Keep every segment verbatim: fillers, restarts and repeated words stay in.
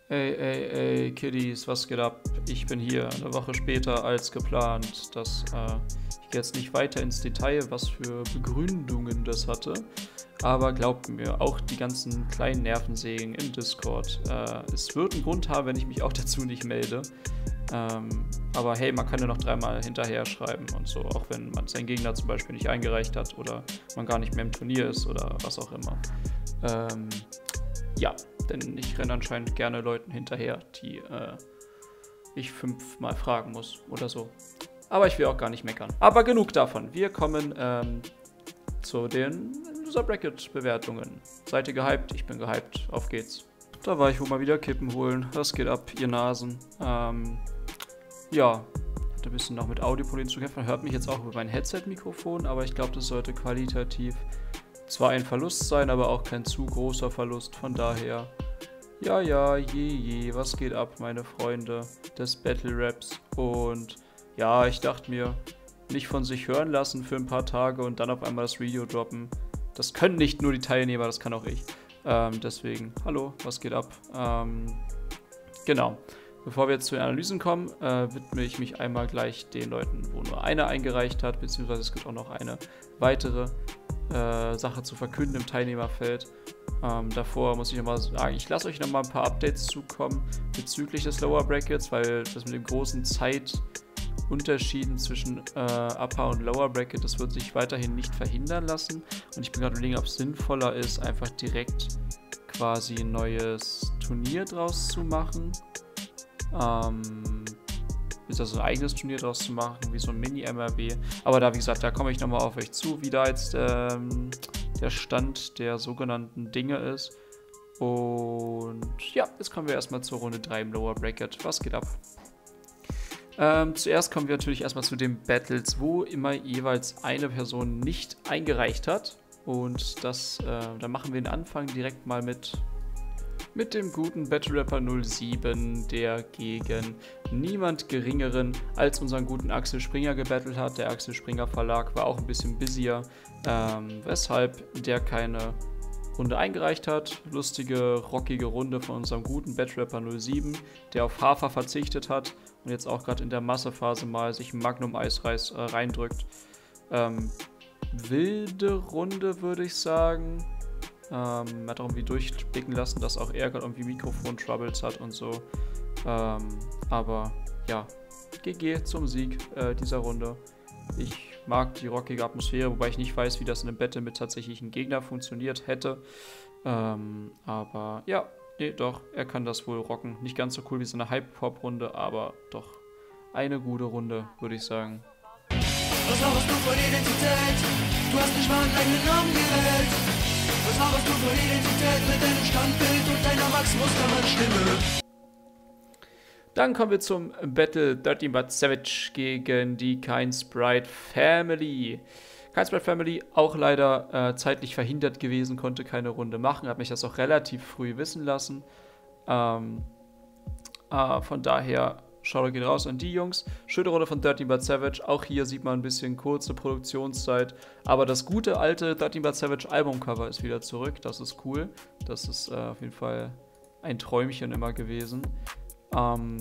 Ey, ey, ey, Kiddies, was geht ab? Ich bin hier eine Woche später als geplant. Das, äh, ich gehe jetzt nicht weiter ins Detail, was für Begründungen das hatte. Aber glaubt mir, auch die ganzen kleinen Nervensägen im Discord. Äh, es wird einen Grund haben, wenn ich mich auch dazu nicht melde. Ähm, aber hey, man kann ja noch dreimal hinterher schreiben und so, auch wenn man seinen Gegner zum Beispiel nicht eingereicht hat oder man gar nicht mehr im Turnier ist oder was auch immer. Ähm, ja, denn ich renne anscheinend gerne Leuten hinterher, die äh, ich fünfmal fragen muss oder so. Aber ich will auch gar nicht meckern. Aber genug davon. Wir kommen ähm, zu den Loser-Bracket-Bewertungen. Seid ihr gehypt? Ich bin gehypt. Auf geht's. Da war ich wohl mal wieder Kippen holen. Was geht ab, ihr Nasen? Ähm, ja, ich hatte ein bisschen noch mit Audioproblemen zu kämpfen. Man hört mich jetzt auch über mein Headset-Mikrofon, aber ich glaube, das sollte qualitativ zwar ein Verlust sein, aber auch kein zu großer Verlust. Von daher, ja, ja, je, je, was geht ab, meine Freunde des Battle-Raps? Und ja, ich dachte mir, nicht von sich hören lassen für ein paar Tage und dann auf einmal das Video droppen. Das können nicht nur die Teilnehmer, das kann auch ich. Ähm, deswegen, hallo, was geht ab? Ähm, genau. Bevor wir jetzt zu den Analysen kommen, äh, widme ich mich einmal gleich den Leuten, wo nur einer eingereicht hat, beziehungsweise es gibt auch noch eine weitere äh, Sache zu verkünden im Teilnehmerfeld. Ähm, davor muss ich nochmal sagen, ich lasse euch nochmal ein paar Updates zukommen bezüglich des Lower Brackets, weil das mit dem großen Zeitunterschieden zwischen äh, Upper und Lower Bracket, das wird sich weiterhin nicht verhindern lassen. Und ich bin gerade überlegen, ob es sinnvoller ist, einfach direkt quasi ein neues Turnier draus zu machen. Ähm, ist also ein eigenes Turnier draus zu machen, wie so ein Mini-M R B. Aber da, wie gesagt, da komme ich nochmal auf euch zu, wie da jetzt ähm, der Stand der sogenannten Dinge ist. Und ja, jetzt kommen wir erstmal zur Runde drei im Lower Bracket. Was geht ab? Ähm, zuerst kommen wir natürlich erstmal zu den Battles, wo immer jeweils eine Person nicht eingereicht hat. Und das, äh, da machen wir den Anfang direkt mal mit mit dem guten Battle Rapper null sieben, der gegen niemand geringeren als unseren guten Axel Springer gebattelt hat. Der Axel Springer Verlag war auch ein bisschen busier, ähm, weshalb der keine Runde eingereicht hat. Lustige, rockige Runde von unserem guten Battle Rapper null sieben, der auf Hafer verzichtet hat und jetzt auch gerade in der Massephase mal sich Magnum Eisreis äh, reindrückt. Ähm, wilde Runde, würde ich sagen. Ähm, hat auch irgendwie durchblicken lassen, dass auch er gerade irgendwie Mikrofon-Troubles hat und so. Ähm, aber ja, G G zum Sieg äh, dieser Runde. Ich mag die rockige Atmosphäre, wobei ich nicht weiß, wie das in einem Battle mit tatsächlichen Gegnern funktioniert hätte. Ähm, aber ja, nee, doch, er kann das wohl rocken. Nicht ganz so cool wie so eine Hype-Pop-Runde, aber doch eine gute Runde, würde ich sagen. Was laberst du von Identität? Du hast nicht mal einen eigenen Namen gewählt. Was laberst du von Identität mit deinem Standbild und deiner Max Mustermann-Stimme? Dann kommen wir zum Battle Dirty But Savage gegen die Kind Sprite Family. Kind Sprite Family auch leider äh, zeitlich verhindert gewesen, konnte keine Runde machen, hat mich das auch relativ früh wissen lassen. Ähm, äh, von daher, Shoutout geht raus an die Jungs. Schöne Runde von Dirty But Savage. Auch hier sieht man ein bisschen kurze Produktionszeit. Aber das gute alte Dirty But Savage Albumcover ist wieder zurück. Das ist cool. Das ist äh, auf jeden Fall ein Träumchen immer gewesen. Ähm,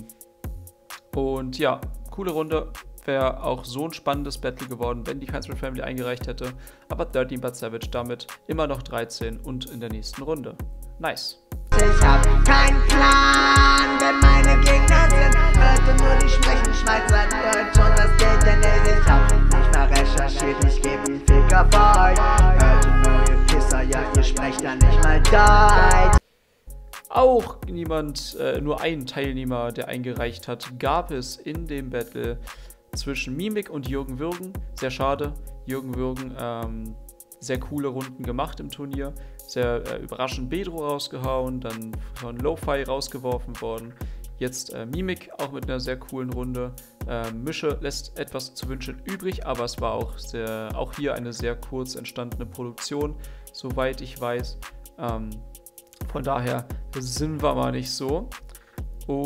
und ja, coole Runde. Wäre auch so ein spannendes Battle geworden, wenn die Kind Sprite Family eingereicht hätte. Aber Dirty But Savage damit immer noch dreizehn und in der nächsten Runde. Nice. Ich hab keinen Plan, wenn meine Gegner sind. Hörte nur die sprechen Schweizer Deutsch und das geht ja nicht. Ich hab nicht mal recherchiert, ich geb einen Ficker für euch. Hörte nur ihr Pisser, ja ihr sprecht ja nicht mal Deutsch. Auch niemand, äh, nur ein Teilnehmer, der eingereicht hat, gab es in dem Battle zwischen Mimik und Jürgen Würgen. Sehr schade. Jürgen Würgen, ähm, sehr coole Runden gemacht im Turnier. Sehr äh, überraschend Bedro rausgehauen, dann von Lo-Fi rausgeworfen worden. Jetzt äh, Mimik auch mit einer sehr coolen Runde. Äh, Mische lässt etwas zu wünschen übrig, aber es war auch, sehr, auch hier eine sehr kurz entstandene Produktion, soweit ich weiß. Ähm, von daher sind wir mal nicht so.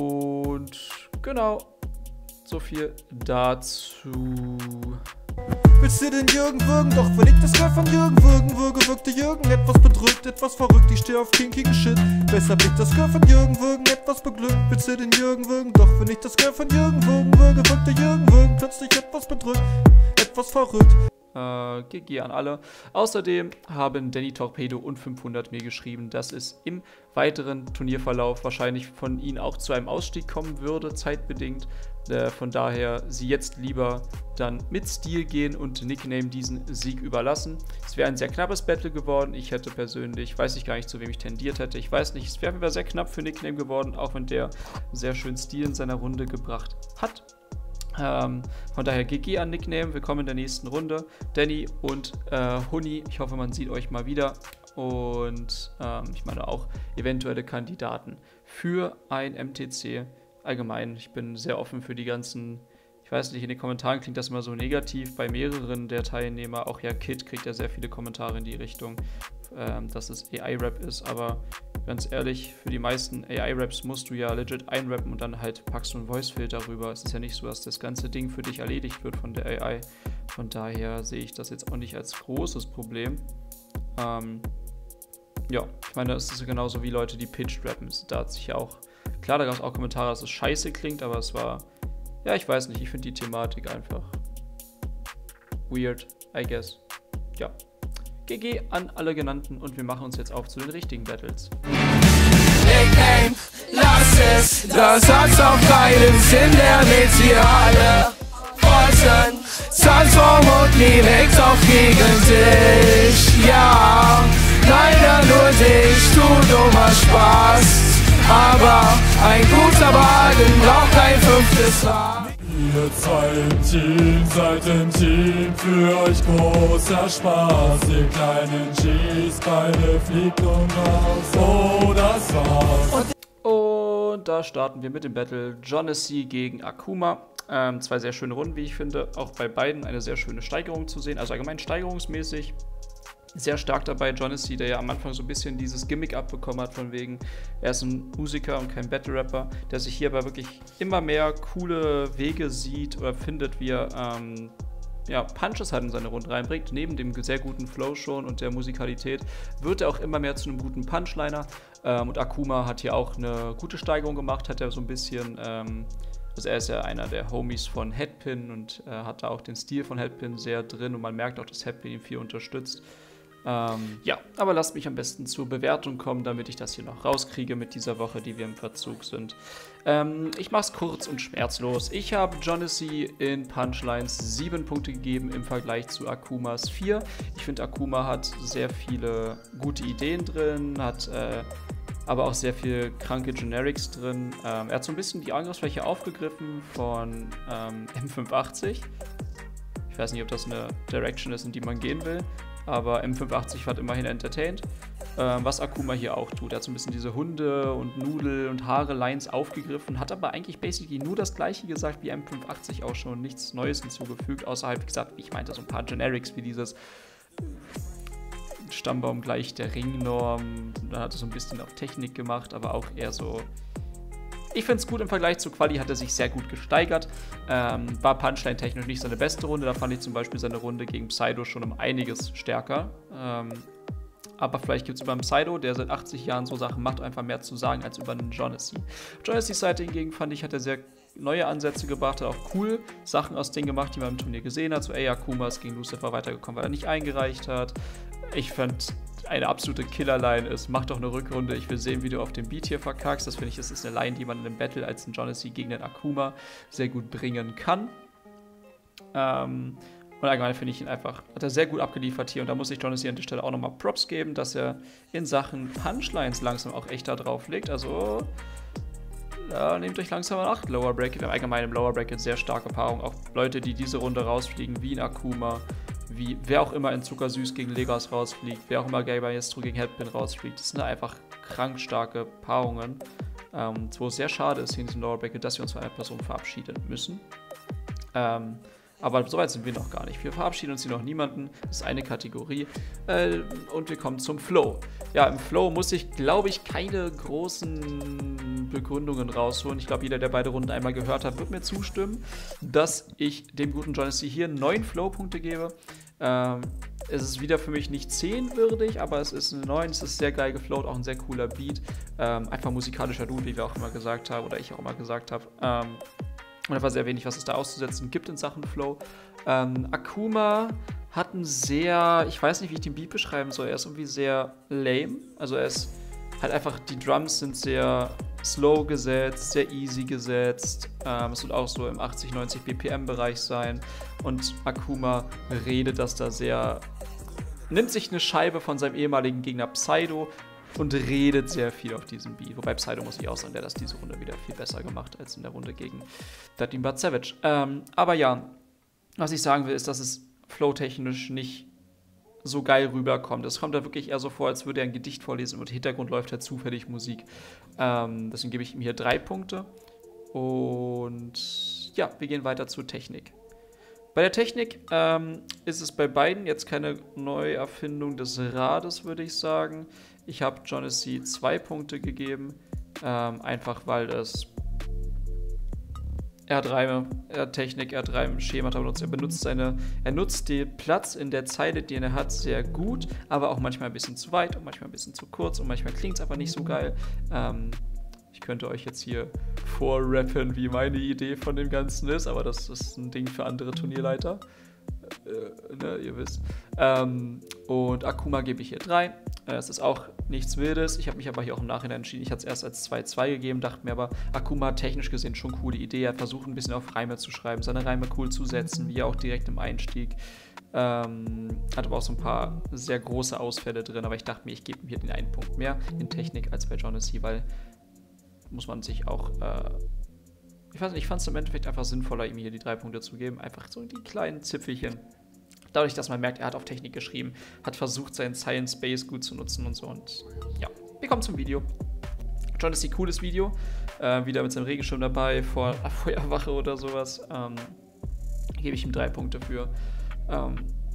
Und genau, so viel dazu. Willst du den Jürgen würgen? Doch wenn ich das Girl von Jürgen würgen würge, wirkte Jürgen etwas bedrückt, etwas verrückt. Ich steh auf kinkigen Shit, weshalb ich das Girl von Jürgen würgen etwas beglückt. Willst du den Jürgen würgen? Doch wenn ich das Girl von Jürgen würgen würge, wirkte Jürgen würgen plötzlich etwas bedrückt, etwas verrückt. Äh, G G an alle. Außerdem haben Danny Torpedo und fünfhundert mir geschrieben, dass es im weiteren Turnierverlauf wahrscheinlich von ihnen auch zu einem Ausstieg kommen würde, zeitbedingt. Äh, von daher sie jetzt lieber dann mit Stil gehen und Nickname diesen Sieg überlassen. Es wäre ein sehr knappes Battle geworden. Ich hätte persönlich, weiß ich gar nicht, zu wem ich tendiert hätte. Ich weiß nicht, es wäre sehr knapp für Nickname geworden, auch wenn der sehr schön Stil in seiner Runde gebracht hat. Ähm, von daher G G an Nickname, willkommen in der nächsten Runde. Danny und äh, Huni, ich hoffe, man sieht euch mal wieder. Und ähm, ich meine auch eventuelle Kandidaten für ein M T C. Allgemein, ich bin sehr offen für die ganzen, ich weiß nicht, in den Kommentaren klingt das immer so negativ, bei mehreren der Teilnehmer, auch ja Kid kriegt ja sehr viele Kommentare in die Richtung, ähm, dass es A I-Rap ist, aber ganz ehrlich, für die meisten A I-Raps musst du ja legit einrappen und dann halt packst du einen Voice-Filter rüber. Es ist ja nicht so, dass das ganze Ding für dich erledigt wird von der A I. Von daher sehe ich das jetzt auch nicht als großes Problem. Ähm, ja, ich meine, es ist genauso wie Leute, die pitched rappen. Da hat sich ja auch, klar, da gab es auch Kommentare, dass es scheiße klingt, aber es war, ja, ich weiß nicht, ich finde die Thematik einfach weird, I guess. Ja. G G an alle genannten und wir machen uns jetzt auf zu den richtigen Battles. Nickname, lass es, das hat's auch keinen Sinn, der mit dir alle Bolzen, Transform und Lyrics auch gegen dich, ja, leider nur dich, du dummer Spaß, aber ein guter Wagen braucht ein fünftes Rad. Ihr zwei im Team, seid im Team, für euch großer Spaß. Ihr kleinen G's, beide fliegt nun raus. Oh, das war's. Und da starten wir mit dem Battle Jonassy gegen Akuma. Ähm, zwei sehr schöne Runden, wie ich finde. Auch bei beiden eine sehr schöne Steigerung zu sehen. Also allgemein steigerungsmäßig sehr stark dabei. Jonassy, der ja am Anfang so ein bisschen dieses Gimmick abbekommen hat, von wegen, er ist ein Musiker und kein Battle-Rapper, der sich hier aber wirklich immer mehr coole Wege sieht oder findet, wie er ähm, ja, Punches halt in seine Runde reinbringt. Neben dem sehr guten Flow schon und der Musikalität wird er auch immer mehr zu einem guten Punchliner. Ähm, und Akuma hat hier auch eine gute Steigerung gemacht, hat er so ein bisschen, ähm, also er ist ja einer der Homies von Headpin und äh, hat da auch den Stil von Headpin sehr drin und man merkt auch, dass Headpin ihn viel unterstützt. Ähm, ja, aber lasst mich am besten zur Bewertung kommen, damit ich das hier noch rauskriege mit dieser Woche, die wir im Verzug sind. Ähm, ich mache es kurz und schmerzlos. Ich habe Jonassy in Punchlines sieben Punkte gegeben im Vergleich zu Akumas vier. Ich finde, Akuma hat sehr viele gute Ideen drin, hat äh, aber auch sehr viel kranke Generics drin. Ähm, er hat so ein bisschen die Angriffsfläche aufgegriffen von ähm, M fünfhundertachtzig. Ich weiß nicht, ob das eine Direction ist, in die man gehen will. Aber M fünfhundertachtzig hat immerhin entertained, ähm, was Akuma hier auch tut. Er hat so ein bisschen diese Hunde- und Nudel- und Haare-Lines aufgegriffen, hat aber eigentlich basically nur das gleiche gesagt wie M fünfhundertachtzig auch schon, nichts Neues hinzugefügt, außer halt, wie gesagt, ich meinte so ein paar Generics wie dieses Stammbaum gleich der Ringnorm, da hat er so ein bisschen auf Technik gemacht, aber auch eher so. Ich finde es gut, im Vergleich zu Quali hat er sich sehr gut gesteigert. Ähm, war Punchline-technisch nicht seine beste Runde. Da fand ich zum Beispiel seine Runde gegen Psydo schon um einiges stärker. Ähm, aber vielleicht gibt es über einen Psydo, der seit achtzig Jahren so Sachen macht, einfach mehr zu sagen als über einen Jonassy. Jonassys Seite hingegen fand ich, hat er sehr neue Ansätze gebracht, hat auch cool Sachen aus Dingen gemacht, die man im Turnier gesehen hat. So, ey, Akuma ist gegen Lucifer weitergekommen, weil er nicht eingereicht hat. Ich fand eine absolute Killerline ist, mach doch eine Rückrunde, ich will sehen, wie du auf dem Beat hier verkackst. Das finde ich, das ist eine Line, die man in einem Battle als ein Jonassy gegen den Akuma sehr gut bringen kann. Ähm, und allgemein finde ich ihn einfach, hat er sehr gut abgeliefert hier und da muss ich Jonassy an der Stelle auch nochmal Props geben, dass er in Sachen Punchlines langsam auch echt da drauf legt. Also, ja, nehmt euch langsam mal acht, Lower Bracket. Wir haben allgemein im Lower Bracket sehr starke Paarung. Auch Leute, die diese Runde rausfliegen, wie ein Akuma, wie wer auch immer in Zuckersüß gegen Legas rausfliegt, wer auch immer Gay Maestro gegen Headpin rausfliegt. Das sind einfach krank starke Paarungen. Ähm, wo es sehr schade ist hier in diesem Lower Bracket, dass wir uns von einer Person verabschieden müssen. Ähm, aber soweit sind wir noch gar nicht. Wir verabschieden uns hier noch niemanden. Das ist eine Kategorie. Äh, und wir kommen zum Flow. Ja, im Flow muss ich, glaube ich, keine großen und Begründungen rausholen. Ich glaube, jeder, der beide Runden einmal gehört hat, wird mir zustimmen, dass ich dem guten Jonesy hier neun Flow-Punkte gebe. Ähm, es ist wieder für mich nicht zehn würdig, aber es ist eine neun, es ist sehr geil geflowt, auch ein sehr cooler Beat. Ähm, einfach musikalischer Dude, wie wir auch immer gesagt haben, oder ich auch immer gesagt habe. Ähm, und einfach sehr wenig, was es da auszusetzen gibt in Sachen Flow. Ähm, Akuma hat einen sehr, ich weiß nicht, wie ich den Beat beschreiben soll, er ist irgendwie sehr lame. Also er ist halt einfach, die Drums sind sehr slow gesetzt, sehr easy gesetzt. Ähm, es wird auch so im achtzig, neunzig B P M-Bereich sein. Und Akuma redet das da sehr, nimmt sich eine Scheibe von seinem ehemaligen Gegner Psydo und redet sehr viel auf diesem Beat. Wobei Psydo, muss ich auch sagen, der hat das diese Runde wieder viel besser gemacht als in der Runde gegen Datin Bad Savage. Ähm, aber ja, was ich sagen will, ist, dass es flowtechnisch nicht so geil rüberkommt. Es kommt da wirklich eher so vor, als würde er ein Gedicht vorlesen und im Hintergrund läuft halt zufällig Musik. Ähm, deswegen gebe ich ihm hier drei Punkte. Und ja, wir gehen weiter zur Technik. Bei der Technik ähm, ist es bei beiden jetzt keine Neuerfindung des Rades, würde ich sagen. Ich habe Jonesy zwei Punkte gegeben, ähm, einfach weil es Er hat Reime, er hat Technik, er hat Reimschemata benutzt, er benutzt seine, er nutzt den Platz in der Zeile, den er hat, sehr gut, aber auch manchmal ein bisschen zu weit und manchmal ein bisschen zu kurz und manchmal klingt es einfach nicht so geil. Ähm, ich könnte euch jetzt hier vorrappen, wie meine Idee von dem Ganzen ist, aber das ist ein Ding für andere Turnierleiter. Äh, ne, ihr wisst. Ähm, und Akuma gebe ich hier drei. Es ist auch nichts Wildes. Ich habe mich aber hier auch im Nachhinein entschieden. Ich hatte es erst als zwei zwei gegeben, dachte mir aber, Akuma hat technisch gesehen schon eine coole Idee. Er hat versucht, ein bisschen auf Reime zu schreiben, seine Reime cool zu setzen, wie auch direkt im Einstieg. Ähm, hat aber auch so ein paar sehr große Ausfälle drin, aber ich dachte mir, ich gebe ihm hier den einen Punkt mehr in Technik als bei Jonesy, weil muss man sich auch, äh, ich weiß nicht, ich fand es im Endeffekt einfach sinnvoller, ihm hier die drei Punkte zu geben. Einfach so die kleinen Zipfelchen. Dadurch, dass man merkt, er hat auf Technik geschrieben, hat versucht, seinen Science Space gut zu nutzen und so. Und ja, wir kommen zum Video. Jonesy, cooles Video. Äh, wieder mit seinem Regenschirm dabei, vor einer Feuerwache oder sowas. Ähm, gebe ich ihm drei Punkte für. Ähm,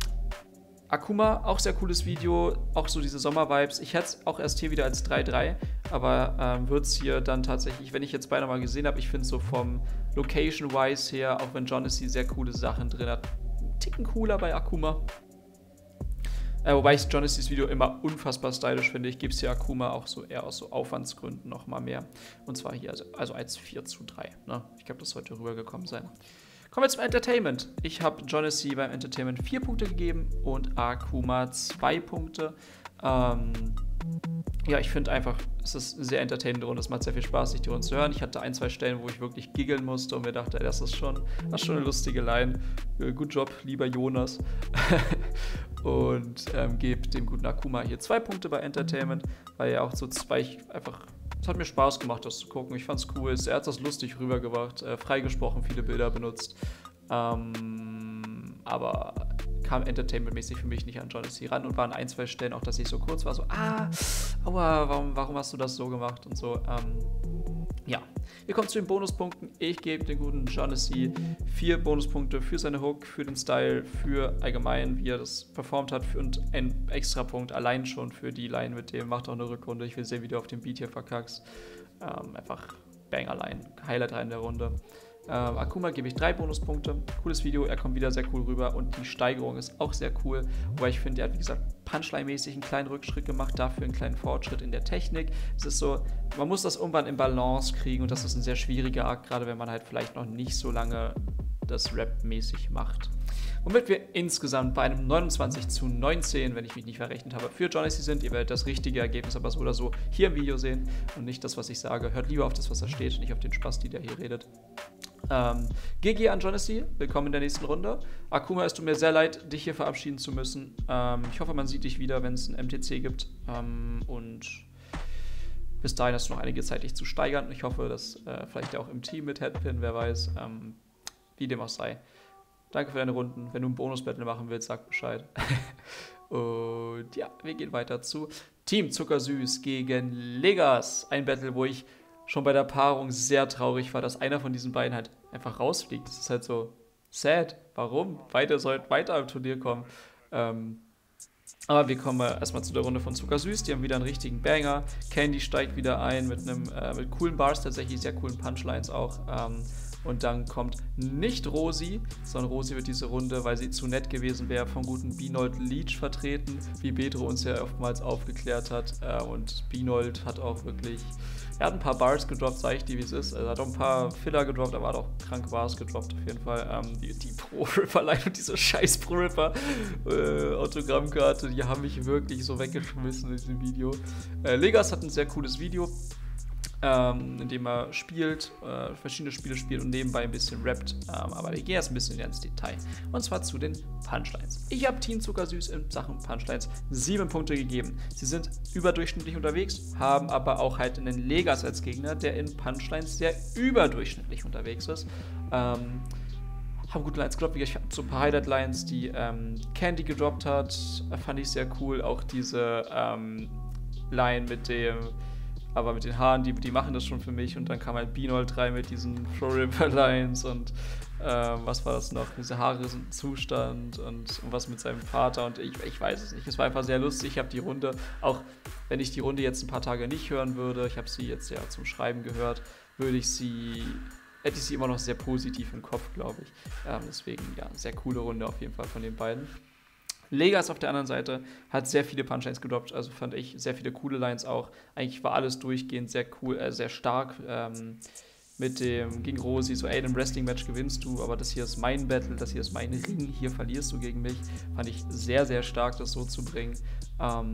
Akuma, auch sehr cooles Video, auch so diese Sommer-Vibes. Ich hätte es auch erst hier wieder als drei drei, aber ähm, wird es hier dann tatsächlich, wenn ich jetzt beide mal gesehen habe, ich finde es so vom Location-wise her, auch wenn Jonesy sehr coole Sachen drin hat, einen Ticken cooler bei Akuma. Äh, wobei ich Jonesys Video immer unfassbar stylisch finde. Ich gebe es hier Akuma auch so eher aus so Aufwandsgründen nochmal mehr. Und zwar hier also, also als vier zu drei. Ne? Ich glaube, das sollte rübergekommen sein. Kommen wir zum Entertainment. Ich habe Jonesy beim Entertainment vier Punkte gegeben und Akuma zwei Punkte. Ähm, ja, ich finde einfach, es ist eine sehr entertainende Runde. Es macht sehr viel Spaß, sich die Runde zu hören. Ich hatte ein, zwei Stellen, wo ich wirklich giggeln musste und mir dachte, ey, das ist schon, das ist schon eine lustige Line. Äh, gut Job, lieber Jonas. und ähm, gebe dem guten Akuma hier zwei Punkte bei Entertainment, weil er auch so zwei einfach. Es hat mir Spaß gemacht, das zu gucken. Ich fand's cool. Er hat das lustig rübergebracht, äh, freigesprochen, viele Bilder benutzt. Ähm, aber kam entertainmentmäßig für mich nicht an Jonesy ran und waren ein, zwei Stellen auch, dass ich so kurz war, so, ah, aua, warum, warum hast du das so gemacht und so. Ähm, ja, wir kommen zu den Bonuspunkten. Ich gebe den guten Jonesy vier Bonuspunkte für seine Hook, für den Style, für allgemein, wie er das performt hat und ein extra Punkt allein schon für die Line mit dem, macht auch eine Rückrunde. Ich will sehen, wie du auf dem Beat hier verkackst. Ähm, einfach Banger-Line, Highlight rein in der Runde. Ähm, Akuma gebe ich drei Bonuspunkte. Cooles Video, er kommt wieder sehr cool rüber und die Steigerung ist auch sehr cool. Wobei ich finde, er hat, wie gesagt, Punchline-mäßig einen kleinen Rückschritt gemacht, dafür einen kleinen Fortschritt in der Technik. Es ist so, man muss das irgendwann in Balance kriegen und das ist ein sehr schwieriger Akt, gerade wenn man halt vielleicht noch nicht so lange das Rap-mäßig macht. Womit wir insgesamt bei einem neunundzwanzig zu neunzehn, wenn ich mich nicht verrechnet habe, für Jonesy sind. Ihr werdet das richtige Ergebnis aber so oder so hier im Video sehen und nicht das, was ich sage. Hört lieber auf das, was da steht, nicht auf den Spasti, der hier redet. Ähm, G G an Jonesy, willkommen in der nächsten Runde. Akuma, es tut mir sehr leid, dich hier verabschieden zu müssen. Ähm, ich hoffe, man sieht dich wieder, wenn es ein M T C gibt. Ähm, und bis dahin hast du noch einige Zeit, dich zu steigern. Ich hoffe, dass äh, vielleicht auch im Team mit Headpin, wer weiß, ähm, wie dem auch sei. Danke für deine Runden. Wenn du ein Bonus-Battle machen willst, sag Bescheid. Und ja, wir gehen weiter zu Team Zuckersüß gegen Legas. Ein Battle, wo ich schon bei der Paarung sehr traurig war, dass einer von diesen beiden halt einfach rausfliegt. Das ist halt so sad. Warum? Beide sollten weiter am Turnier kommen. Ähm, Aber wir kommen erstmal zu der Runde von Zuckersüß. Die haben wieder einen richtigen Banger. Candy steigt wieder ein mit einem äh, mit coolen Bars, tatsächlich sehr coolen Punchlines auch. Ähm, und dann kommt nicht Rosi, sondern Rosi wird diese Runde, weil sie zu nett gewesen wäre, vom guten Binold Leech vertreten, wie Bedro uns ja oftmals aufgeklärt hat. Äh, und Binold hat auch wirklich, er hat ein paar Bars gedroppt, sag ich dir, wie es ist. Er hat auch ein paar Filler gedroppt, aber hat auch krank Bars gedroppt auf jeden Fall. Ähm, die die Pro-Ripper-Line und diese scheiß Pro-Ripper-Autogrammkarte, die haben mich wirklich so weggeschmissen in diesem Video. Äh, Legas hat ein sehr cooles Video, ähm, in dem er spielt, äh, verschiedene Spiele spielt und nebenbei ein bisschen rappt. Ähm, aber wir gehen jetzt ein bisschen ins Detail. Und zwar zu den Punchlines. Ich habe Team Zuckersüß in Sachen Punchlines sieben Punkte gegeben. Sie sind überdurchschnittlich unterwegs, haben aber auch halt einen Legas als Gegner, der in Punchlines sehr überdurchschnittlich unterwegs ist. Ähm, haben gute Lines gedroppt. Ich habe so ein paar Highlight-Lines, die ähm, Candy gedroppt hat. Fand ich sehr cool. Auch diese ähm, Line mit dem, aber mit den Haaren, die, die machen das schon für mich. Und dann kam halt Binold rein mit diesen Pro-Ripper-Lines und ähm, was war das noch? Diese Haare sind Zustand und, und was mit seinem Vater und ich, ich weiß es nicht. Es war einfach sehr lustig. Ich habe die Runde, auch wenn ich die Runde jetzt ein paar Tage nicht hören würde, ich habe sie jetzt ja zum Schreiben gehört, würde ich sie, hätte ich sie immer noch sehr positiv im Kopf, glaube ich. Ähm, deswegen, ja, sehr coole Runde auf jeden Fall von den beiden. Legas auf der anderen Seite hat sehr viele Punchlines gedroppt, also fand ich sehr viele coole Lines auch. Eigentlich war alles durchgehend sehr cool, äh, sehr stark. Ähm, mit dem gegen Rosi, so ey, in einem Wrestling-Match gewinnst du, aber das hier ist mein Battle, das hier ist mein Ring, hier verlierst du gegen mich. Fand ich sehr, sehr stark, das so zu bringen. Ähm,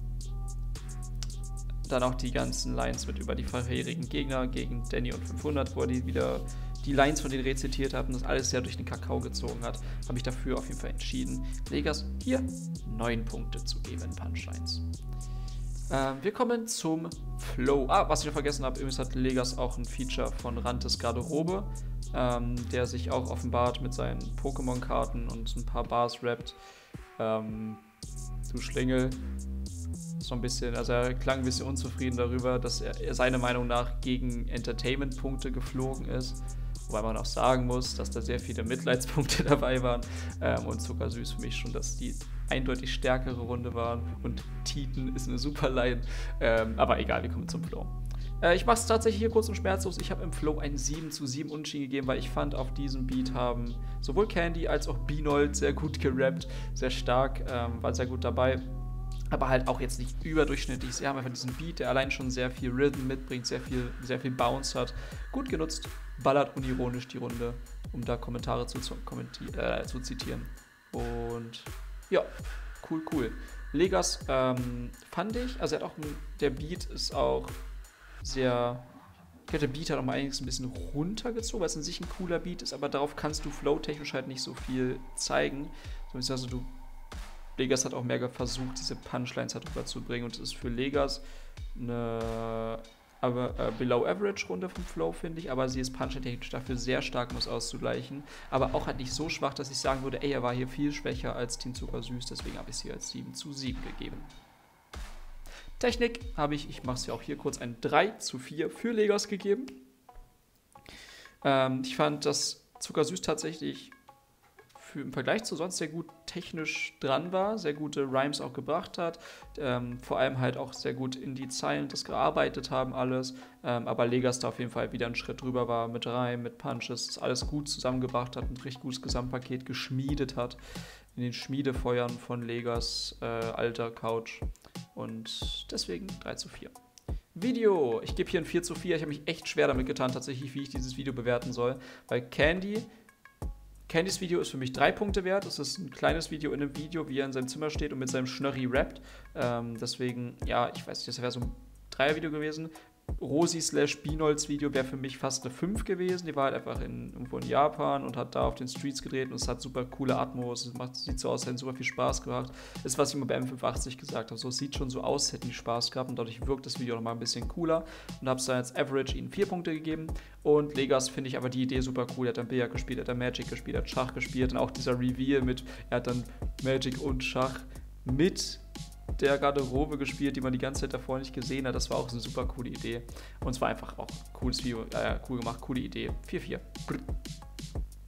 dann auch die ganzen Lines mit über die vorherigen Gegner gegen Danny und fünfhundert, wo er die wieder die Lines von denen rezitiert hat und das alles sehr durch den Kakao gezogen hat, habe ich dafür auf jeden Fall entschieden, Legas hier neun Punkte zu geben in Punchlines. Ähm, wir kommen zum Flow. Ah, was ich noch vergessen habe, übrigens hat Legas auch ein Feature von Rantes Garderobe, ähm, der sich auch offenbart mit seinen Pokémon-Karten und ein paar Bars rappt. Ähm, du Schlingel. So ein bisschen, also er klang ein bisschen unzufrieden darüber, dass er seiner Meinung nach gegen Entertainment-Punkte geflogen ist. Wobei man auch sagen muss, dass da sehr viele Mitleidspunkte dabei waren. Ähm, und Zuckersüß für mich schon, dass die eindeutig stärkere Runde waren. Und Titan ist eine super Line. Ähm, aber egal, wir kommen zum Flow. Äh, ich mache es tatsächlich hier kurz und schmerzlos. Ich habe im Flow ein sieben zu sieben Unentschieden gegeben, weil ich fand, auf diesem Beat haben sowohl Candy als auch Binold sehr gut gerappt, sehr stark, ähm, war sehr gut dabei. Aber halt auch jetzt nicht überdurchschnittlich. Sie haben einfach diesen Beat, der allein schon sehr viel Rhythm mitbringt, sehr viel, sehr viel Bounce hat. Gut genutzt, ballert unironisch die Runde, um da Kommentare zu, zu, äh, zu zitieren. Und ja, cool, cool. Legas ähm, fand ich, also er hat auch, ein, der Beat ist auch sehr, ich glaube, der Beat hat auch mal einiges ein bisschen runtergezogen, weil es an sich ein cooler Beat ist, aber darauf kannst du flow-technisch halt nicht so viel zeigen. Also du Legas hat auch mehr versucht, diese Punchlines halt rüberzubringen und es ist für Legas eine aber, äh, Below-Average-Runde vom Flow, finde ich, aber sie ist punchline-technisch dafür sehr stark, um es auszugleichen, aber auch halt nicht so schwach, dass ich sagen würde, ey, er war hier viel schwächer als Team Zuckersüß, deswegen habe ich es hier als sieben zu sieben gegeben. Technik habe ich, ich mache es ja auch hier kurz, ein drei zu vier für Legas gegeben. Ähm, ich fand, dass Zuckersüß tatsächlich im Vergleich zu sonst sehr gut technisch dran war, sehr gute Rhymes auch gebracht hat, ähm, vor allem halt auch sehr gut in die Zeilen das gearbeitet haben alles, ähm, aber Legas da auf jeden Fall wieder einen Schritt drüber war mit Rhyme, mit Punches, das alles gut zusammengebracht hat, ein richtig gutes Gesamtpaket geschmiedet hat, in den Schmiedefeuern von Legas äh, alter Couch und deswegen drei zu vier. Video, ich gebe hier ein vier zu vier, ich habe mich echt schwer damit getan tatsächlich, wie ich dieses Video bewerten soll, weil Candy Candys Video ist für mich drei Punkte wert. Es ist ein kleines Video in einem Video, wie er in seinem Zimmer steht und mit seinem Schnörri rappt. Ähm, deswegen, ja, ich weiß nicht, das wäre so ein Dreier-Video gewesen. Rosi slash Binolds Video wäre für mich fast eine fünf gewesen. Die war halt einfach in, irgendwo in Japan und hat da auf den Streets gedreht und es hat super coole Atmos. Es macht, sieht so aus, als hätte super viel Spaß gemacht. Das ist, was ich immer bei M fünfhundertachtzig gesagt habe. So, es sieht schon so aus, hätten die Spaß gehabt und dadurch wirkt das Video nochmal ein bisschen cooler. Und habe es dann als Average ihnen vier Punkte gegeben. Und Legas finde ich aber die Idee super cool. Er hat dann Billard gespielt, er hat dann Magic gespielt, er hat Schach gespielt und auch dieser Reveal mit, er hat dann Magic und Schach mit der Garderobe gespielt, die man die ganze Zeit davor nicht gesehen hat. Das war auch eine super coole Idee. Und es war einfach auch ein cooles Video, äh, cool gemacht, coole Idee. vier vier.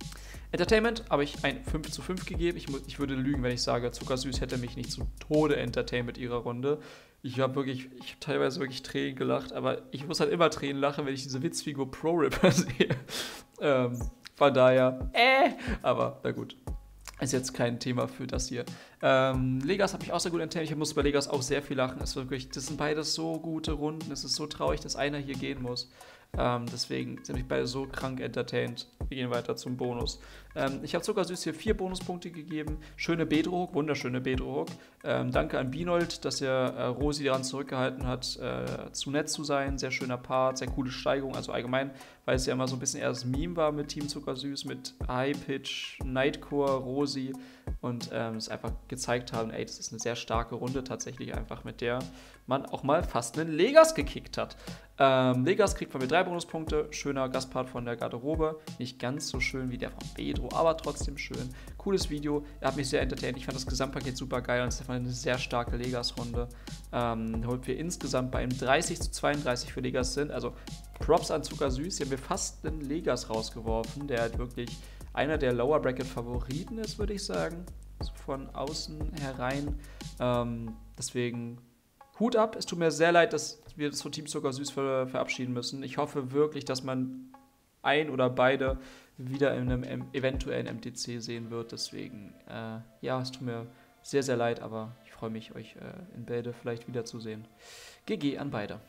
Entertainment habe ich ein fünf zu fünf gegeben. Ich, ich würde lügen, wenn ich sage, Zuckersüß hätte mich nicht zu Tode entertained mit ihrer Runde. Ich habe wirklich, ich habe teilweise wirklich Tränen gelacht, aber ich muss halt immer Tränen lachen, wenn ich diese Witzfigur Pro-Ripper sehe. ähm, von daher, äh, aber na gut. Ist jetzt kein Thema für das hier. Ähm, Legas habe ich auch sehr gut entertained. Ich muss bei Legas auch sehr viel lachen. Es ist wirklich, das sind beides so gute Runden. Es ist so traurig, dass einer hier gehen muss. Ähm, deswegen sind mich beide so krank entertained. Wir gehen weiter zum Bonus. Ähm, ich habe Zuckersüß hier vier Bonuspunkte gegeben. Schöne Bedrohung, wunderschöne Bedrohung. Ähm, danke an Binold, dass er äh, Rosi daran zurückgehalten hat, äh, zu nett zu sein. Sehr schöner Part, sehr coole Steigerung. Also allgemein, weil es ja immer so ein bisschen eher das Meme war mit Team Zuckersüß, mit High Pitch, Nightcore, Rosi und ähm, es einfach gezeigt haben, ey, das ist eine sehr starke Runde tatsächlich einfach, mit der man auch mal fast einen Legas gekickt hat. Ähm, Legas kriegt von mir drei Bonuspunkte. Schöner Gastpart von der Garderobe. Nicht ganz so schön wie der von Pedro, aber trotzdem schön. Cooles Video. Er hat mich sehr entertained. Ich fand das Gesamtpaket super geil und es ist eine sehr starke Legas-Runde. Ähm, womit wir insgesamt bei einem dreißig zu zweiunddreißig für Legas sind. Also Props an Zuckersüß. Hier haben wir fast einen Legas rausgeworfen, der halt wirklich einer der Lower Bracket Favoriten ist, würde ich sagen. So von außen herein. Ähm, deswegen Hut ab. Es tut mir sehr leid, dass wir das von Team Zuckersüß ver verabschieden müssen. Ich hoffe wirklich, dass man ein oder beide wieder in einem em eventuellen M T C sehen wird. Deswegen, äh, ja, es tut mir sehr, sehr leid, aber ich freue mich, euch äh, in Bälde vielleicht wiederzusehen. G G an beide.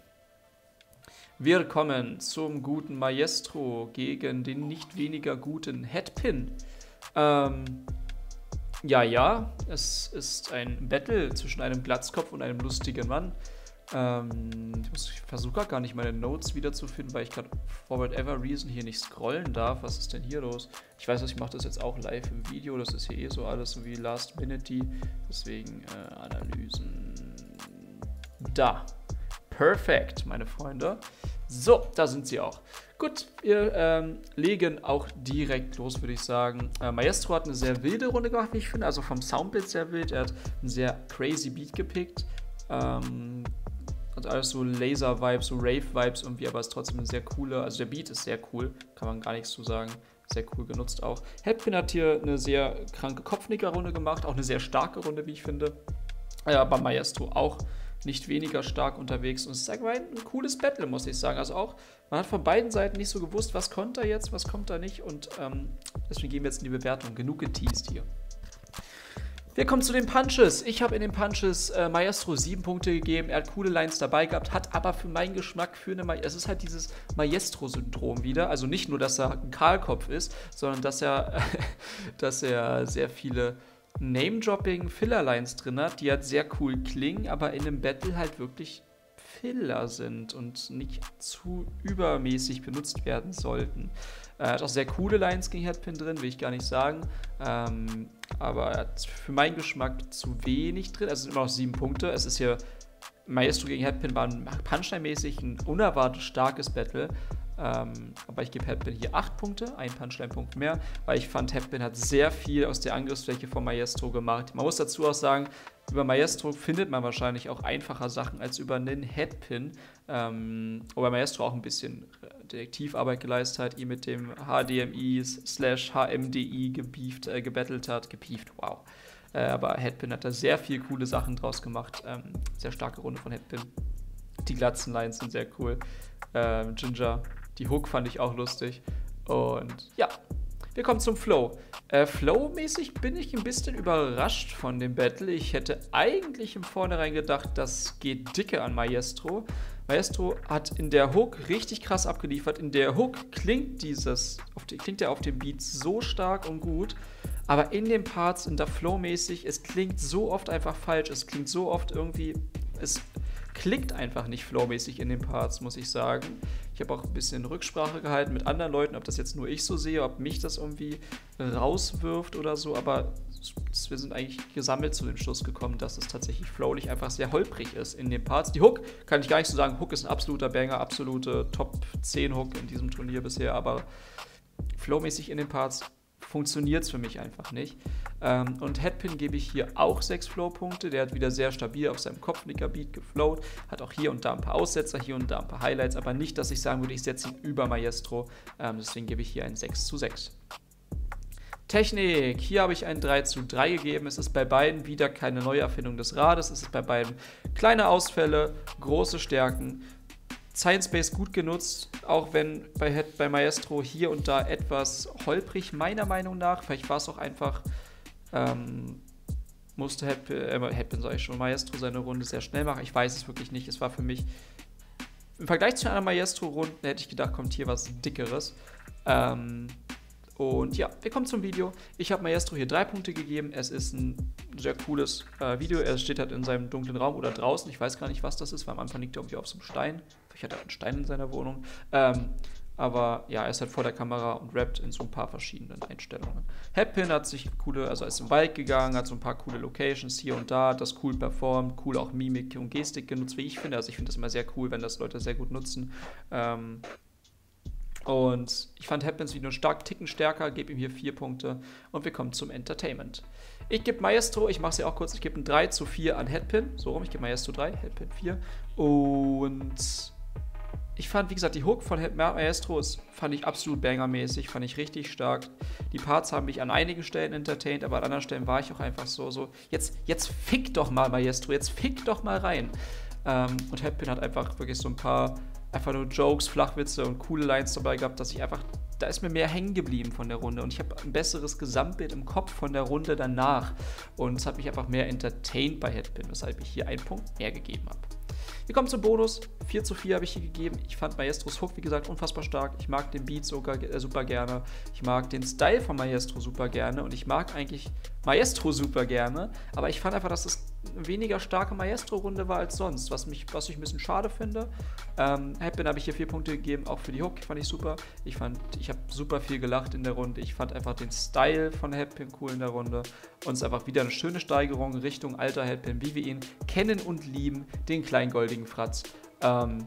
Wir kommen zum guten Maestro gegen den nicht weniger guten Headpin. Ähm, ja, ja, es ist ein Battle zwischen einem Glatzkopf und einem lustigen Mann. Ähm, ich, ich versuche gar nicht meine Notes wiederzufinden, weil ich gerade for whatever reason hier nicht scrollen darf. Was ist denn hier los? Ich weiß, ich mache das jetzt auch live im Video. Das ist hier eh so alles so wie Last Minute. Deswegen äh, Analysen. Da. Perfekt, meine Freunde. So, da sind sie auch. Gut, wir ähm, legen auch direkt los, würde ich sagen. Äh, Maestro hat eine sehr wilde Runde gemacht, wie ich finde. Also vom Soundbild sehr wild. Er hat einen sehr crazy Beat gepickt. Ähm, hat alles so Laser-Vibes, so Rave-Vibes irgendwie, aber ist trotzdem eine sehr coole. Also der Beat ist sehr cool, kann man gar nichts zu sagen. Sehr cool genutzt auch. Headpin hat hier eine sehr kranke Kopfnicker-Runde gemacht. Auch eine sehr starke Runde, wie ich finde. Ja, aber Maestro auch nicht weniger stark unterwegs und es ist allgemein ein cooles Battle, muss ich sagen. Also auch, man hat von beiden Seiten nicht so gewusst, was kommt da jetzt, was kommt da nicht und ähm, deswegen gehen wir jetzt in die Bewertung. Genug geteased hier. Wir kommen zu den Punches. Ich habe in den Punches äh, Maestro sieben Punkte gegeben. Er hat coole Lines dabei gehabt, hat aber für meinen Geschmack für eine Ma es ist halt dieses Maestro-Syndrom wieder. Also nicht nur, dass er ein Kahlkopf ist, sondern dass er, äh, dass er sehr viele Name-Dropping-Filler-Lines drin hat, die halt sehr cool klingen, aber in einem Battle halt wirklich Filler sind und nicht zu übermäßig benutzt werden sollten. Er hat auch sehr coole Lines gegen Headpin drin, will ich gar nicht sagen, ähm, aber er hat für meinen Geschmack zu wenig drin. Also es sind immer noch sieben Punkte. Es ist hier, Maestro gegen Headpin war Punchline-mäßig ein unerwartet starkes Battle. Ähm, aber ich gebe Headpin hier acht Punkte, ein Punchline-Punkt mehr, weil ich fand, Headpin hat sehr viel aus der Angriffsfläche von Maestro gemacht. Man muss dazu auch sagen, über Maestro findet man wahrscheinlich auch einfacher Sachen als über einen Headpin. Ähm, wobei Maestro auch ein bisschen Detektivarbeit geleistet hat, ihn mit dem H D M I slash H M D I gebieft, äh, gebettelt hat. Gebieft, wow. Äh, aber Headpin hat da sehr viel coole Sachen draus gemacht. Ähm, sehr starke Runde von Headpin. Die Glatzenlines sind sehr cool. Ähm, Ginger. Die Hook fand ich auch lustig. Und ja, wir kommen zum Flow. Äh, Flow-mäßig bin ich ein bisschen überrascht von dem Battle. Ich hätte eigentlich im Vornherein gedacht, das geht dicke an Maestro. Maestro hat in der Hook richtig krass abgeliefert. In der Hook klingt dieses, auf die, klingt er auf dem Beat so stark und gut. Aber in den Parts, in der Flow-mäßig, es klingt so oft einfach falsch. Es klingt so oft irgendwie, es klickt einfach nicht flowmäßig in den Parts, muss ich sagen. Ich habe auch ein bisschen Rücksprache gehalten mit anderen Leuten, ob das jetzt nur ich so sehe, ob mich das irgendwie rauswirft oder so, aber wir sind eigentlich gesammelt zu dem Schluss gekommen, dass es tatsächlich flowlich einfach sehr holprig ist in den Parts. Die Hook kann ich gar nicht so sagen, Hook ist ein absoluter Banger, absolute Top zehn Hook in diesem Turnier bisher, aber flowmäßig in den Parts funktioniert es für mich einfach nicht. Ähm, und Headpin gebe ich hier auch sechs Flow-Punkte. Der hat wieder sehr stabil auf seinem Kopfnicker-Beat geflowt. Hat auch hier und da ein paar Aussetzer, hier und da ein paar Highlights, aber nicht, dass ich sagen würde, ich setze ihn über Maestro. Ähm, deswegen gebe ich hier ein sechs zu sechs. Technik, hier habe ich ein drei zu drei gegeben. Es ist bei beiden wieder keine Neuerfindung des Rades. Es ist bei beiden kleine Ausfälle, große Stärken. Science Space gut genutzt, auch wenn bei, Head, bei Maestro hier und da etwas holprig, meiner Meinung nach. Vielleicht war es auch einfach, ähm, musste Headpin, äh, Headpin sag ich schon, Maestro seine Runde sehr schnell machen. Ich weiß es wirklich nicht. Es war für mich, im Vergleich zu einer Maestro-Runde, hätte ich gedacht, kommt hier was Dickeres. Ähm, Und ja, wir kommen zum Video. Ich habe Maestro hier drei Punkte gegeben. Es ist ein sehr cooles äh, Video. Er steht halt in seinem dunklen Raum oder draußen. Ich weiß gar nicht, was das ist, weil am Anfang liegt er irgendwie auf so einem Stein. Vielleicht hat er einen Stein in seiner Wohnung. Ähm, aber ja, er ist halt vor der Kamera und rappt in so ein paar verschiedenen Einstellungen. Headpin hat sich coole, also er ist im Wald gegangen, hat so ein paar coole Locations hier und da, hat das cool performt, cool auch Mimik und Gestik genutzt, wie ich finde. Also ich finde das immer sehr cool, wenn das Leute sehr gut nutzen. Ähm, Und ich fand Headpins Video stark ticken stärker, gebe ihm hier vier Punkte und wir kommen zum Entertainment. Ich gebe Maestro, ich mache es ja auch kurz, ich gebe ein drei zu vier an Headpin, so rum, ich gebe Maestro drei, Headpin vier. Und ich fand, wie gesagt, die Hook von Maestro ist, fand ich absolut bangermäßig, fand ich richtig stark. Die Parts haben mich an einigen Stellen entertained, aber an anderen Stellen war ich auch einfach so, so jetzt, jetzt fick doch mal Maestro, jetzt fick doch mal rein. Ähm, und Headpin hat einfach wirklich so ein paar einfach nur Jokes, Flachwitze und coole Lines dabei gehabt, dass ich einfach, da ist mir mehr hängen geblieben von der Runde und ich habe ein besseres Gesamtbild im Kopf von der Runde danach und es hat mich einfach mehr entertained bei Headpin, weshalb ich hier einen Punkt mehr gegeben habe. Wir kommen zum Bonus, vier zu vier habe ich hier gegeben. Ich fand Maestros Hook, wie gesagt, unfassbar stark. Ich mag den Beat sogar, äh, super gerne. Ich mag den Style von Maestro super gerne und ich mag eigentlich Maestro super gerne, aber ich fand einfach, dass es eine weniger starke Maestro-Runde war als sonst, was, mich, was ich ein bisschen schade finde. Ähm, Headpin habe ich hier vier Punkte gegeben, auch für die Hook fand ich super. Ich fand, ich habe super viel gelacht in der Runde. Ich fand einfach den Style von Headpin cool in der Runde und es ist einfach wieder eine schöne Steigerung Richtung alter Headpin, wie wir ihn kennen und lieben, den kleinen goldigen Fratz. Ähm,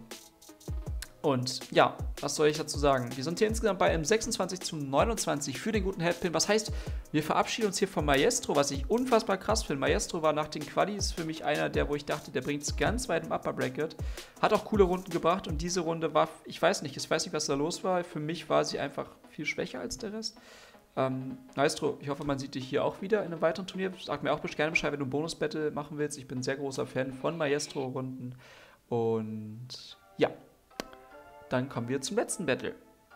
Und ja, was soll ich dazu sagen? Wir sind hier insgesamt bei einem sechsundzwanzig zu neunundzwanzig für den guten Headpin. Was heißt, wir verabschieden uns hier von Maestro, was ich unfassbar krass finde. Maestro war nach den Qualis für mich einer der, wo ich dachte, der bringt es ganz weit im Upper Bracket. Hat auch coole Runden gebracht und diese Runde war, ich weiß nicht, ich weiß nicht, was da los war. Für mich war sie einfach viel schwächer als der Rest. Ähm, Maestro, ich hoffe, man sieht dich hier auch wieder in einem weiteren Turnier. Sag mir auch gerne Bescheid, wenn du ein Bonus-Battle machen willst. Ich bin ein sehr großer Fan von Maestro-Runden. Und ja. Dann kommen wir zum letzten Battle.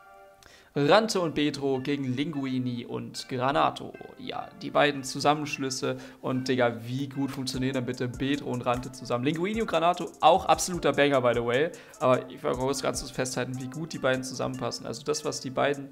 Rante und Bedro gegen Linguini und Granato. Ja, die beiden Zusammenschlüsse. Und Digga, wie gut funktionieren dann bitte Bedro und Rante zusammen? Linguini und Granato, auch absoluter Banger, by the way. Aber ich will auch ganz festhalten, wie gut die beiden zusammenpassen. Also das, was die beiden,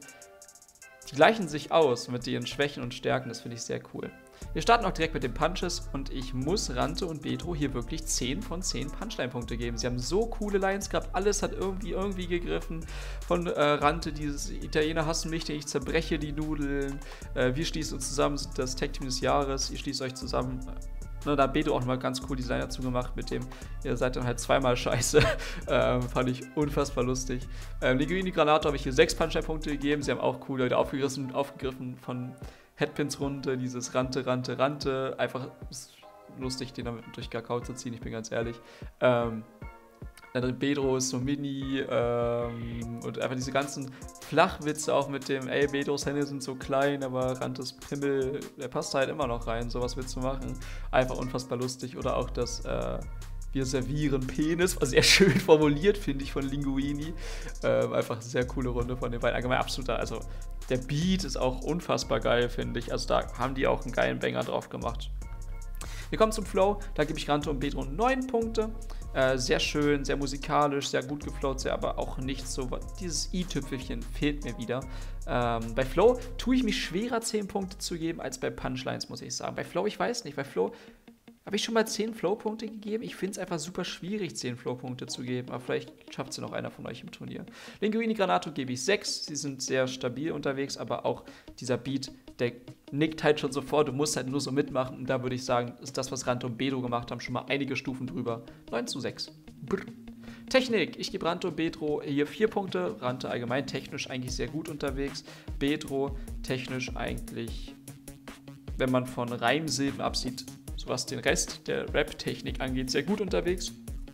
die gleichen sich aus mit ihren Schwächen und Stärken. Das finde ich sehr cool. Wir starten auch direkt mit den Punches und ich muss Rante und Bedro hier wirklich zehn von zehn Punchline-Punkte geben. Sie haben so coole Lines gehabt, alles hat irgendwie irgendwie gegriffen. Von äh, Rante, dieses Italiener hassen mich, denn ich zerbreche die Nudeln. Äh, wir schließen uns zusammen, das Tag-Team des Jahres, ihr schließt euch zusammen. Na, da hat Bedro auch nochmal ganz cool Design dazu gemacht mit dem, ihr seid dann halt zweimal scheiße. ähm, fand ich unfassbar lustig. Ähm, Linguini Granato habe ich hier sechs Punchline-Punkte gegeben. Sie haben auch cool Leute aufgegriffen, aufgegriffen von Headpins Runde, dieses Rante, Rante, Rante. Einfach lustig, den damit durch Kakao zu ziehen, ich bin ganz ehrlich. Ähm, dann Bedro ist so mini ähm, und einfach diese ganzen Flachwitze auch mit dem, ey, Bedros Hände sind so klein, aber Rantes Pimmel, der passt halt immer noch rein, sowas willst du machen. Einfach unfassbar lustig. Oder auch das, äh, wir servieren Penis, war sehr schön formuliert, finde ich, von Linguini. Ähm, einfach eine sehr coole Runde von den beiden. Allgemein absoluter, also der Beat ist auch unfassbar geil, finde ich. Also da haben die auch einen geilen Banger drauf gemacht. Wir kommen zum Flow, da gebe ich Rante und Bedro neun Punkte. Äh, sehr schön, sehr musikalisch, sehr gut geflowt, sehr aber auch nicht so, dieses i-Tüpfelchen fehlt mir wieder. Ähm, bei Flow tue ich mich schwerer, zehn Punkte zu geben, als bei Punchlines, muss ich sagen. Bei Flow, ich weiß nicht, bei Flow habe ich schon mal zehn Flow-Punkte gegeben. Ich finde es einfach super schwierig, zehn Flow-Punkte zu geben, aber vielleicht schafft es ja noch einer von euch im Turnier. Linguini Granato gebe ich sechs, sie sind sehr stabil unterwegs, aber auch dieser Beat, der nickt halt schon sofort, du musst halt nur so mitmachen und da würde ich sagen, ist das, was Rante und Bedro gemacht haben, schon mal einige Stufen drüber. neun zu sechs. Brr. Technik, ich gebe Rante und Bedro hier vier Punkte, Rante allgemein technisch eigentlich sehr gut unterwegs, Bedro technisch eigentlich, wenn man von Reimsilben absieht, so was den Rest der Rap-Technik angeht, sehr gut unterwegs.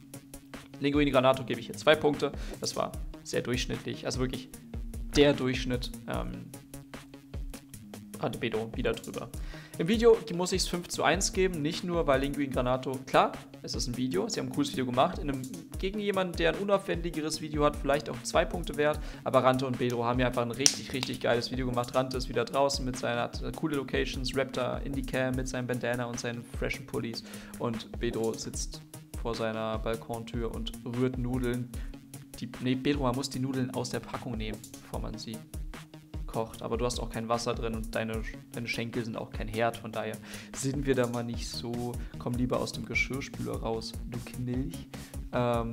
Linguini Granato gebe ich hier zwei Punkte, das war sehr durchschnittlich, also wirklich der Durchschnitt. Ähm, Rante Bedro wieder drüber. Im Video muss ich es fünf zu eins geben, nicht nur weil Linguini Granato, klar, es ist ein Video, sie haben ein cooles Video gemacht, in einem, gegen jemanden, der ein unaufwendigeres Video hat, vielleicht auch zwei Punkte wert, aber Rante und Bedro haben ja einfach ein richtig, richtig geiles Video gemacht. Rante ist wieder draußen mit seiner, hat coole Locations, rappt da Indie-Cam mit seinem Bandana und seinen freshen Pullis und Bedro sitzt vor seiner Balkontür und rührt Nudeln. Die, nee, Bedro, man muss die Nudeln aus der Packung nehmen, bevor man sie kocht. Aber du hast auch kein Wasser drin und deine, deine Schenkel sind auch kein Herd. Von daher sind wir da mal nicht so. Komm lieber aus dem Geschirrspüler raus, du Knilch. Ähm,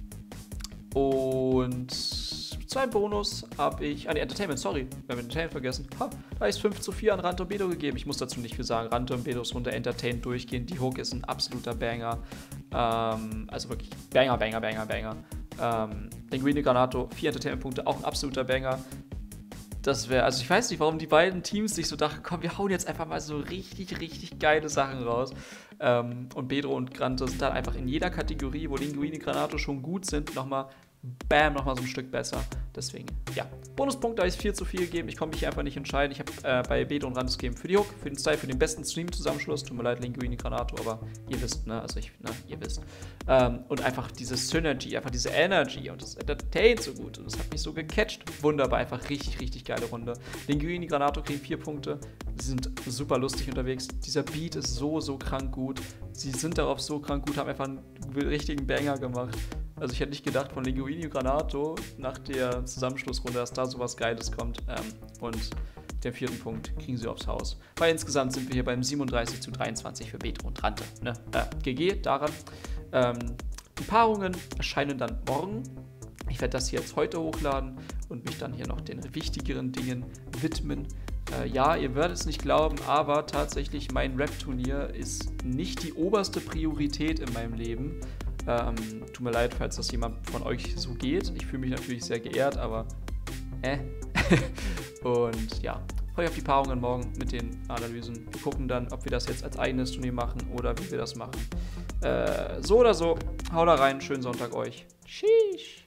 und zu einem Bonus habe ich, an ah, die Entertainment, sorry, wir haben Entertainment vergessen. Ha, da ist fünf zu vier an Rante und Bedro gegeben. Ich muss dazu nicht viel sagen. Rante und Bedros Runde entertained durchgehen. Die Hook ist ein absoluter Banger. Ähm, also wirklich Banger, Banger, Banger, Banger. Ähm, Linguini Granato, vier Entertainment-Punkte, auch ein absoluter Banger. Das wäre, also ich weiß nicht, warum die beiden Teams sich so dachten, komm, wir hauen jetzt einfach mal so richtig, richtig geile Sachen raus. Ähm, und Bedro und Grante sind dann einfach in jeder Kategorie, wo Linguini Granato schon gut sind, nochmal, bam, nochmal so ein Stück besser. Deswegen, ja. Bonuspunkt, da ist vier zu vier gegeben. Ich konnte mich einfach nicht entscheiden. Ich habe äh, bei Bedro und Rante gegeben für die Hook, für den Style, für den besten Stream-Zusammenschluss. Tut mir leid, Linguini Granato, aber ihr wisst, ne? Also ich, ne, ihr wisst. Ähm, und einfach diese Synergy, einfach diese Energy und das entertaint so gut. Und das hat mich so gecatcht. Wunderbar, einfach richtig, richtig geile Runde. Linguini Granato kriegen vier Punkte. Sie sind super lustig unterwegs. Dieser Beat ist so, so krank gut. Sie sind darauf so krank gut, haben einfach einen richtigen Banger gemacht. Also ich hätte nicht gedacht von Linguini Granato nach der Zusammenschlussrunde, dass da sowas Geiles kommt. Ähm, und den vierten Punkt kriegen sie aufs Haus. Weil insgesamt sind wir hier beim siebenunddreißig zu dreiundzwanzig für Bedro und Rante. Ne? Äh, G G daran. Ähm, die Paarungen erscheinen dann morgen. Ich werde das hier jetzt heute hochladen und mich dann hier noch den wichtigeren Dingen widmen. Äh, ja, ihr werdet es nicht glauben, aber tatsächlich mein Rap-Turnier ist nicht die oberste Priorität in meinem Leben. Ähm, tut mir leid, falls das jemand von euch so geht. Ich fühle mich natürlich sehr geehrt, aber äh. Und ja, freue mich auf die Paarungen morgen mit den Analysen. Wir gucken dann, ob wir das jetzt als eigenes Turnier machen oder wie wir das machen. Äh, so oder so, haut da rein, schönen Sonntag euch. Sheesh.